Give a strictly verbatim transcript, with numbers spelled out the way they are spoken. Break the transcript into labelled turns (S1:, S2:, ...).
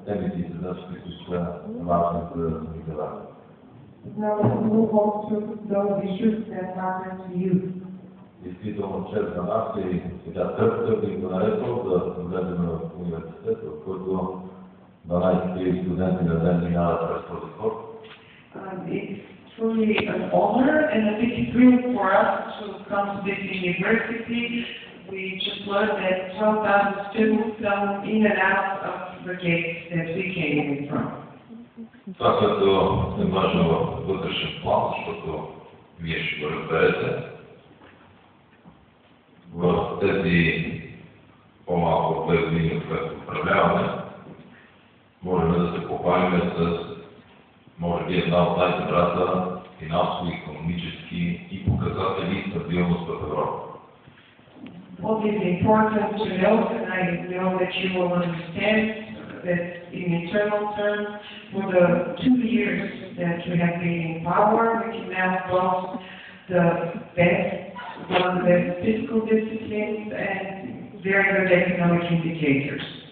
S1: темите за всички, които са важни за миграция.
S2: Now let's move on to those issues that matter to you.
S1: Действително чест за нас и сега търпта би го нарекал да влезем в университет, в който дванайсет хиляди студенти на ден минават през този вход.
S2: It's truly an honor and a big thrill for us to come to this university. We just learned that twelve thousand students come in and out of the gates that we came in from.
S1: Това, което е важно в вътрешен план, защото вие ще го разберете, в тези по-малко от две години, от което управляваме, можем да се похвалим с, може би, една от най-добрата финансово, икономически и показатели и стабилност в Европа.
S2: What is important to note, and I know that you will understand that in internal terms, for the two years that we have been in power, we can now boast the best, one of the best fiscal disciplines and very good economic indicators.